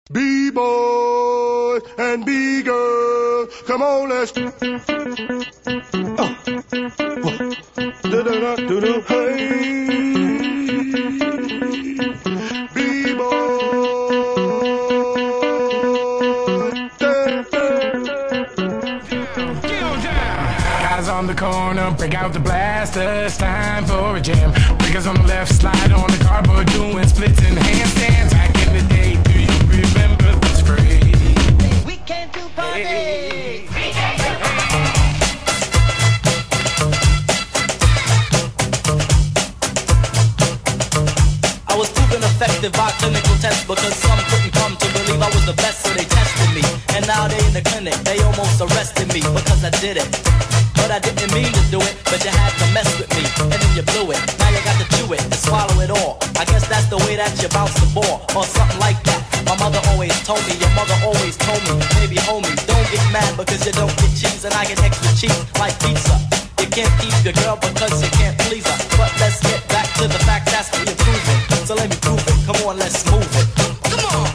B-boy and B-girl, come on, let's do-do-do-do-do, hey. B-boy, guys on the corner, break out the blasters, time for a jam. Breakers on the left, slide on the cardboard, doing splits and handstands. Back in the day, do you remember this phrase? We can't do party. Hey. I was proven effective by clinical tests because some couldn't come to believe I was the best, so they tested me. And now they in the clinic, they almost arrested me because I did it. But I didn't mean to do it, but you had to mess with me, and then you blew it. Now you got to chew it and swallow it all. I guess that's the way that you bounce the ball, or something like that. My mother always told me, your mother always told me, baby homie, don't get mad because you don't get cheese, and I get extra cheese like pizza. You can't keep your girl because you can't please her. But let's get back to the fact that's what you're proving. So let me prove it, come on, let's move it. Come on.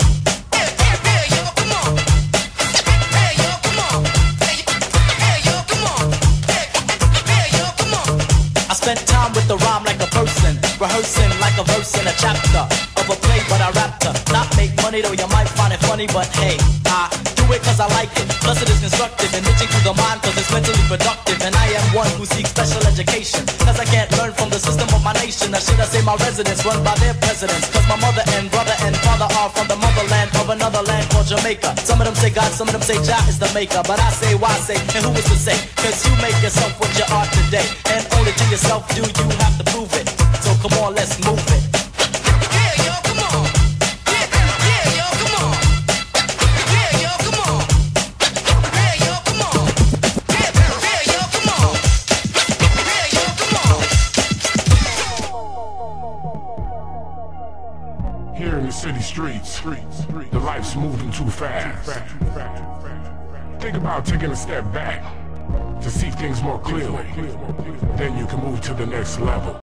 I spent time with the rhyme like a person, rehearsing like a verse in a chapter of a play, but I rapped her. Not make money though, you might find it funny, but hey, I do it cause I like it. Plus it is constructive and itching through the mind cause it's mentally productive. And I am one who seeks special education cause I can't learn from the system of my nation. Or should I say my residents run by their presidents? Cause my mother and brother and father are from the motherland of another land called Jamaica. Some of them say God, some of them say Jah is the maker. But I say why say, and who is to say? Cause you make yourself what you are today. And only to yourself do you have to prove it. So come on, let's move it. Yeah, yo, come on. Yeah, yo, come on. Yeah, yo, come on. Yeah, yo, come on. Yeah, yo, come on. Yeah, yo, come on. Here in the city streets, the life's moving too fast. Think about taking a step back to see things more clearly. Then you can move to the next level.